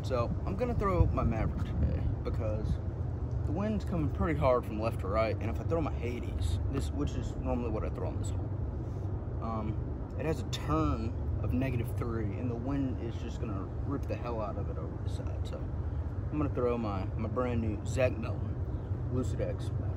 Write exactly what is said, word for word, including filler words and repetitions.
So I'm gonna throw my Maverick today because the wind's coming pretty hard from left to right, and if I throw my Hades, this which is normally what I throw on this hole, um, it has a turn of negative three, and the wind is just gonna rip the hell out of it over the side. So I'm gonna throw my my brand new Zach Melton Lucid X